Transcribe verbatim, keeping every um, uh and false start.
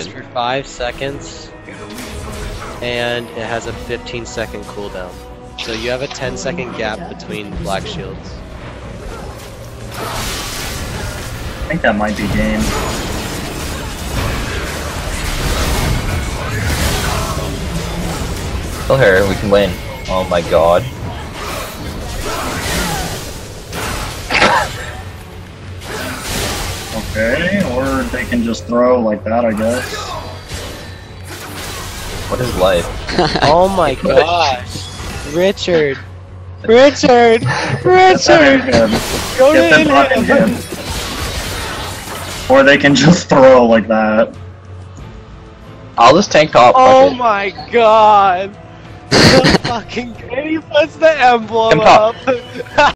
for five seconds, and it has a fifteen second cooldown. So you have a ten second gap between black shields. I think that might be game. Kill her, we can win. Oh my god. Okay, or they can just throw like that, I guess. What is life? Oh my gosh! Richard! Richard! Richard! Go Get them to in him! him. Or they can just throw like that. I'll just tank top. Oh fuck it. my god! The fucking he puts the emblem Come top. up!